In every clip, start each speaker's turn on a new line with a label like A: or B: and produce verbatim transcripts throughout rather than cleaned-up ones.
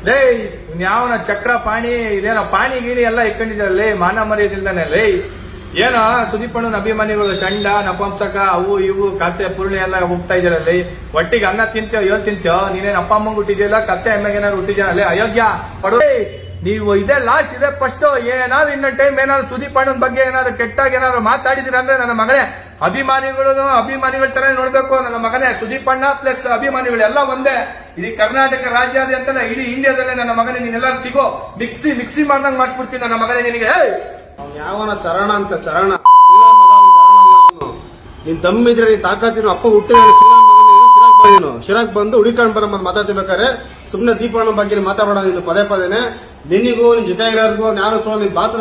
A: ಲೇ ಯಾವನ ಚಕ್ರ ಪಾಣಿ ಇದೇನೋ ಪಾಣಿ ಗೀಣಿ ಎಲ್ಲ ಇಟ್ಕೊಂಡಿದ್ರಲ್ಲಿ ಮಾನ ಮರ್ಯಾದಿಲ್ದಾನೆ ಲೇ ಏನೋ ಸುದೀಪ್ ಅಣ್ಣನ ಅಭಿಮಾನಿಗಳು ಚಂಡ ನಪಂಸಕ ಅವು ಇವು ಕತ್ತೆ ಪುರುಳಿ ಎಲ್ಲ ಹೋಗ್ತಾ ಇದಾರಲ್ಲಿ ಒಟ್ಟಿಗೆ ಅನ್ನ ತಿಂತೋ ಏನ್ ತಿಂತೋ ನೀನೇನ್ ಅಪ್ಪ ಅಮ್ಮಂಗ್ ಹುಟ್ಟಿದ್ಯಲ್ಲ ಕತ್ತೆ ಎಮ್ಮೆಗೆ ಏನಾದ್ರು ಹುಟ್ಟಿದ್ಯಾನಲ್ಲೇ ಅಯೋಗ್ಯ ಪಡು ನೀವು ಇದೇ ಲಾಸ್ಟ್ ಇದೆ ಫಸ್ಟ್ ಏನಾದ್ರು ಇನ್ನೊಂದು ಟೈಮ್ ಏನಾದ್ರು ಸುದೀಪ್ ಅಣ್ಣನ ಬಗ್ಗೆ ಏನಾದ್ರು ಕೆಟ್ಟಾಗಿ ಏನಾದ್ರು ಮಾತಾಡಿದಿರ ಅಂದ್ರೆ ನನ್ನ ಮಗನೇ ಅಭಿಮಾನಿಗಳು ಅಭಿಮಾನಿಗಳ ತರ ನೋಡ್ಬೇಕು ನನ್ನ ಮಗನೇ ಸುದೀಪ್ ಅಣ್ಣ ಪ್ಲಸ್ ಅಭಿಮಾನಿಗಳು ಎಲ್ಲ ಒಂದೇ ಇಡೀ ಕರ್ನಾಟಕ ರಾಜ್ಯಾದ್ಯಂತ ಇಡೀ ಇಂಡಿಯಾದಲ್ಲೇ ನನ್ನ ಮಗನೇ ನೀನೆಲ್ಲರೂ ಸಿಗೋ ಮಿಕ್ಸಿ ಮಿಕ್ಸಿ ಮಾಡ್ದಂಗ್ ಮಾಡ್ಬಿಡ್ತೀನಿ ನನ್ನ ಮಗನೇ ನಿನಗೆ
B: ಯಾವನ ಚರಣ ಅಂತ ಚರಣ ನೀನ್ ದಮ್ಮಿದ್ರೆ ನೀನ್ ತಾಕತ್ತಿನ ಅಪ್ಪ ಹುಟ್ಟಿದ ಶಿರಾಕ್ ಬಂದಿನು ಶಿರಾಕ್ ಬಂದು ಹುಡಿಕೊಂಡ್ ಬರ ಮಾತಾಡ್ತಿರ್ಬೇಕಾರೆ ಸುಮ್ನೆ ದೀಪಣ್ಣ ಬಗ್ಗೆ ಮಾತಾಡೋಣ ನೀನು ಪದೇ ಪದೇನೆ ನಿನ್ನಿಗೂ ನಿನ್ ಜೊತೆ ಇರೋರ್ಗು ನಾನು ಸೋ ನಿನ್ ಬಾಸ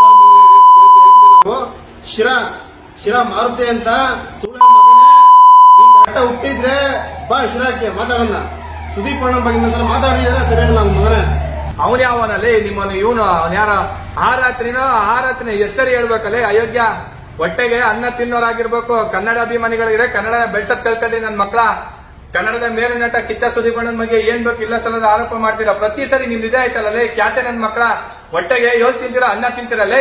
B: ನಾವು ಶಿರಾ ಶಿರಾ ಮಾರುತಿ ಅಂತ ಸುಳ್ಳ ಮಗನೇ ನೀನ್ ಕರೆಕ್ಟ ಹುಟ್ಟಿದ್ರೆ ಬಾ ಶಿರಾಕ್ಕೆ ಮಾತಾಡೋಣ ಸುದೀಪ್ ಅಣ್ಣ ಬಗ್ಗೆ ಇನ್ನೊಂದ್ಸಲ ಮಾತಾಡಿದ್ರೆ ಸರಿಯಾಗಿ ನನ್ನ ಮಗನೇ
A: ಅವನ್ ಯಾವನಲ್ಲಿ ನಿಮ್ಮನ್ನು ಇವನು ಅವನ್ ಯಾರ ಆ ರಾತ್ರಿನೋ ಆ ರಾತ್ರಿ ಹೆಸರು ಹೇಳ್ಬೇಕಲ್ಲೇ ಅಯೋಗ್ಯ ಹೊಟ್ಟೆಗೆ ಅನ್ನ ತಿನ್ನೋರಾಗಿರ್ಬೇಕು ಕನ್ನಡ ಅಭಿಮಾನಿಗಳಿಗೆ ಕನ್ನಡ ಬೆಳ್ಸಕ್ ಕಲ್ಕೊಂಡಿ ನನ್ ಮಕ್ಳ ಕನ್ನಡದ ಮೇರು ನಟ ಕಿಚ್ಚ ಸುದೀಪ್ ಅಣ್ಣನ ಬಗ್ಗೆ ಏನ್ ಬೇಕು ಇಲ್ಲ ಸಲದ ಆರೋಪ ಮಾಡ್ತೀರಾ ಪ್ರತಿ ಸರಿ ನಿಮ್ ಇದೇ ಆಯ್ತಲ್ಲೇ ಖ್ಯಾತೆ ನನ್ ಮಕ್ಳ ಹೊಟ್ಟೆಗೆ ಏಳ್ ತಿಂತೀರಾ ಅನ್ನ ತಿಂತೀರಲ್ಲೇ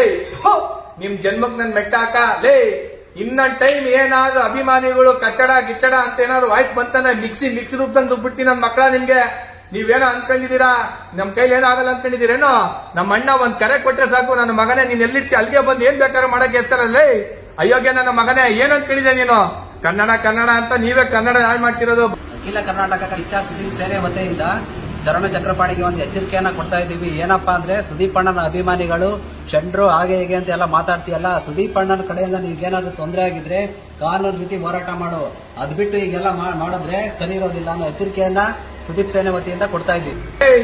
A: ನಿಮ್ ಜನ್ಮಕ್ ನನ್ ಮೆಟ್ಟ ಹಾಕ ಲೇ ಇನ್ನೊಂದ್ ಟೈಮ್ ಏನಾದ್ರು ಅಭಿಮಾನಿಗಳು ಕಚ್ಚಡ ಗಿಚ್ಚಡ ಅಂತ ಏನಾದ್ರು ವಾಯ್ಸ್ ಬಂತಾನೆ ಮಿಕ್ಸಿ ಮಿಕ್ಸಿ ರೂಪದಂಗ್ ರುಬ್ಬಿಟ್ಟಿ ನನ್ ಮಕ್ಳ ನಿಮ್ಗೆ ನೀವೇನೋ ಅನ್ಕೊಂಡಿದ್ದೀರಾ ನಮ್ ಕೈಲಿ ಏನೋ ಆಗಲ್ಲ ಅನ್ಕೊಂಡಿದ್ದೀರೇನೋ ನಮ್ಮ ಅಣ್ಣ ಒಂದ್ ಕರೆ ಕೊಟ್ರೆ ಸಾಕು ನನ್ನ ಮಗನೇ ನೀನ್ ಎಲ್ಲಿರ್ತಿ ಅಲ್ಲಿಗೆ ಬಂದು ಏನ್ ಬೇಕಾದ್ರೂ ಮಾಡಕ್ಕೆ ಹೆಸರಲ್ಲಿ ಅಯೋಗ್ಯ ನನ್ನ ಮಗನೇ ಏನ್ ಅನ್ಕೊಂಡಿದ್ದೆ ನೀನು ಕನ್ನಡ ಕನ್ನಡ ಅಂತ ನೀವೇ ಕನ್ನಡ ಹಾಳು ಮಾಡ್ತಿರೋದು.
C: ಅಖಿಲ ಕರ್ನಾಟಕ ಕಿಚ್ಚ ಸುದೀಪ್ ಸೇನೆ ವತಿಯಿಂದ ಚರಣ ಚಕ್ರಪಾಣಿಗೆ ಒಂದು ಎಚ್ಚರಿಕೆಯನ್ನ ಕೊಡ್ತಾ ಇದ್ದೀವಿ. ಏನಪ್ಪಾ ಅಂದ್ರೆ ಸುದೀಪ್ ಅಣ್ಣನ ಅಭಿಮಾನಿಗಳು ಚಂಡ್ರು ಹಾಗೆ ಹೇಗೆ ಅಂತ ಎಲ್ಲ ಮಾತಾಡ್ತೀಯಲ್ಲ, ಸುದೀಪ್ ಅಣ್ಣನ ಕಡೆಯಿಂದ ನಿಮ್ಗೇನಾದ್ರೂ ತೊಂದರೆ ಆಗಿದ್ರೆ ಕಾನೂನು ರೀತಿ ಹೋರಾಟ ಮಾಡು, ಅದ್ ಬಿಟ್ಟು ಈಗೆಲ್ಲ ಮಾಡಿದ್ರೆ ಸರಿ ಇರೋದಿಲ್ಲ ಅನ್ನೋ ಎಚ್ಚರಿಕೆಯನ್ನ ಸುದೀಪ್ ಸೇನೆ ವತಿಯಿಂದ ಕೊಡ್ತಾ ಇದ್ದೀವಿ.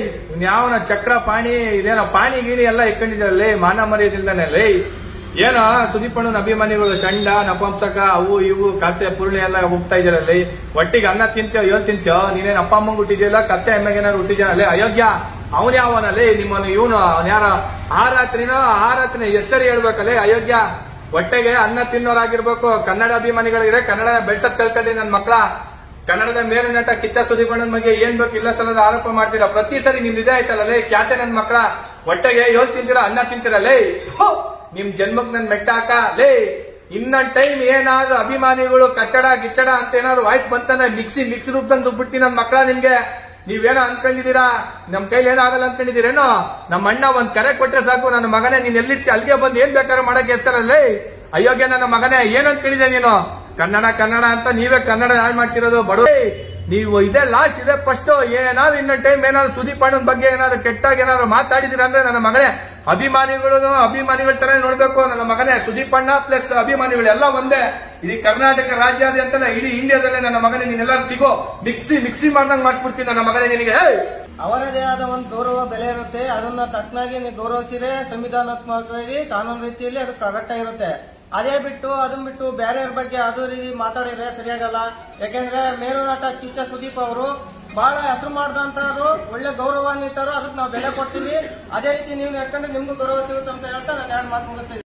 A: ಯಾವನ ಚಕ್ರ ಪಾಣಿ ಇದೇನೋ ಪಾಣಿ ಗೀಣಿ ಎಲ್ಲ ಇಟ್ಕೊಂಡಿದ್ರಲ್ಲಿ ಮಾನ ಮರ್ಯಾದಿಲ್ದಾನೆ ಲೇ ಏನೋ ಸುದೀಪ್ ಅಣ್ಣನ ಅಭಿಮಾನಿಗಳು ಚಂಡ ನಪಂಸಕ ಅವು ಇವು ಕತ್ತೆ ಪುರುಳಿ ಎಲ್ಲ ಹೋಗ್ತಾ ಇದಾರಲ್ಲಿ ಒಟ್ಟಿಗೆ ಅನ್ನ ತಿಂತೋ ಏನ್ ತಿಂತೋ ನೀನೇನ್ ಅಪ್ಪ ಅಮ್ಮಂಗ್ ಹುಟ್ಟಿದ್ಯಲ್ಲ ಕತ್ತೆ ಎಮ್ಮೆಗೆ ಏನಾದ್ರು ಹುಟ್ಟಿದ್ಯಾನಲ್ಲೇ ಅಯೋಗ್ಯ ಅವನ್ ಯಾವನಲ್ಲಿ ನಿಮ್ಮನ್ನು ಇವನು ಅವನ್ ಯಾರ ಆ ರಾತ್ರಿನೋ ಆ ರಾತ್ರಿ ಹೆಸರು ಹೇಳ್ಬೇಕಲ್ಲೇ ಅಯೋಗ್ಯ ಹೊಟ್ಟೆಗೆ ಅನ್ನ ತಿನ್ನೋರಾಗಿರ್ಬೇಕು ಕನ್ನಡ ಅಭಿಮಾನಿಗಳಿಗೆ ಕನ್ನಡ ಬೆಳ್ಸಕ್ ಕಲ್ಕೊಂಡಿ ನನ್ ಮಕ್ಳ ಕನ್ನಡದ ಮೇರು ನಟ ಕಿಚ್ಚ ಸುದೀಪ್ ಅಣ್ಣನ ಬಗ್ಗೆ ಏನ್ ಬೇಕು ಇಲ್ಲ ಸಲದ ಆರೋಪ ಮಾಡ್ತೀರಾ ಪ್ರತಿ ಸರಿ ನಿಮ್ ಇದೇ ಆಯ್ತಲ್ಲೇ ಖ್ಯಾತೆ ನನ್ ಮಕ್ಳ ಹೊಟ್ಟೆಗೆ ಏಳ್ ತಿಂತೀರಾ ಅನ್ನ ತಿಂತೀರಲ್ಲೇ ನಿಮ್ ಜನ್ಮಕ್ ನನ್ ಮೆಟ್ಟ ಹಾಕ ಲೇ ಇನ್ನೊಂದ್ ಟೈಮ್ ಏನಾದ್ರು ಅಭಿಮಾನಿಗಳು ಕಚ್ಚಡ ಗಿಚ್ಚಡ ಅಂತ ಏನಾದ್ರು ವಾಯ್ಸ್ ಬಂತಾನೆ ಮಿಕ್ಸಿ ಮಿಕ್ಸಿ ರೂಪದಂಗ್ ರುಬ್ಬಿಟ್ಟಿ ನನ್ ಮಕ್ಳ ನಿಮ್ಗೆ ನೀವೇನೋ ಅನ್ಕೊಂಡಿದ್ದೀರಾ ನಮ್ ಕೈಲಿ ಏನೋ ಆಗಲ್ಲ ಅನ್ಕೊಂಡಿದ್ದೀರೇನೋ ನಮ್ಮ ಅಣ್ಣ ಒಂದ್ ಕರೆ ಕೊಟ್ರೆ ಸಾಕು ನನ್ನ ಮಗನೇ ನೀನ್ ಎಲ್ಲಿರ್ತಿ ಅಲ್ಲಿಗೆ ಬಂದು ಏನ್ ಬೇಕಾದ್ರೂ ಮಾಡಕ್ಕೆ ಹೆಸರಲ್ಲಿ ಅಯೋಗ್ಯ ನನ್ನ ಮಗನೇ ಏನ್ ಅನ್ಕೊಂಡಿದ್ದೆ ನೀನು ಕನ್ನಡ ಕನ್ನಡ ಅಂತ ನೀವೇ ಕನ್ನಡ ಹಾಳು ಮಾಡ್ತಿರೋದು ಬಡ ನೀವು ಇದೇ ಲಾಸ್ಟ್ ಇದೆ ಫಸ್ಟ್ ಏನಾದ್ರು ಇನ್ನೊಂದ್ ಟೈಮ್ ಏನಾದ್ರು ಸುದೀಪ್ ಅಣ್ಣನ ಬಗ್ಗೆ ಏನಾದ್ರು ಕೆಟ್ಟಾಗಿ ಏನಾದ್ರು ಮಾತಾಡಿದಿರ ಅಂದ್ರೆ ನನ್ನ ಮಗನೇ ಅಭಿಮಾನಿಗಳು ಅಭಿಮಾನಿಗಳ ತರ ನೋಡ್ಬೇಕು ನನ್ನ ಮಗನೇ ಸುದೀಪ್ ಅಣ್ಣ ಪ್ಲಸ್ ಅಭಿಮಾನಿಗಳು ಎಲ್ಲ ಒಂದೇ ಇಡೀ ಕರ್ನಾಟಕ ರಾಜ್ಯಾದ್ಯಂತ ಇಡೀ ಇಂಡಿಯಾದಲ್ಲೇ ನನ್ನ ಮಗನೇ ನೀನೆಲ್ಲರೂ ಸಿಗೋ ಮಿಕ್ಸಿ ಮಿಕ್ಸಿ ಮಾಡ್ದಂಗ್ ಮಾಡ್ಬಿಡ್ತೀನಿ ನನ್ನ ಮಗನೇ ನಿನಗೆ.
D: ಅವರದೇ ಆದ ಒಂದು ಗೌರವ ಬೆಲೆ ಇರುತ್ತೆ, ಅದನ್ನ ತಕ್ಕನಾಗಿ ನೀವು ಗೌರವಿಸಿದ್ರೆ ಸಂವಿಧಾನಾತ್ಮಕವಾಗಿ ಕಾನೂನು ರೀತಿಯಲ್ಲಿ ಅದು ಕರೆಕ್ಟ್ ಆಗಿರುತ್ತೆ. ಅದೇ ಬಿಟ್ಟು ಅದನ್ನ ಬಿಟ್ಟು ಬೇರೆಯವ್ರ ಬಗ್ಗೆ ಅದು ರೀತಿ ಮಾತಾಡಿದ್ರೆ ಸರಿಯಾಗಲ್ಲ. ಯಾಕೆಂದ್ರೆ ಮೇರು ನಟ ಕಿಚ್ಚ ಸುದೀಪ್ ಅವರು ಬಹಳ ಹೆಸರು ಮಾಡಿದಂತವ್ರು, ಒಳ್ಳೆ ಗೌರವಾನ್ವಿತರು, ಅದಕ್ಕೆ ನಾವು ಬೆಲೆ ಕೊಡ್ತೀವಿ. ಅದೇ ರೀತಿ ನೀವು ನಡ್ಕೊಂಡ್ರೆ ನಿಮ್ಗೂ ಗೌರವ ಸಿಗುತ್ತೆ ಅಂತ ಹೇಳ್ತಾ ನಾನು ಎರಡು ಮಾತು ಮುಗಿಸ್ತೀನಿ.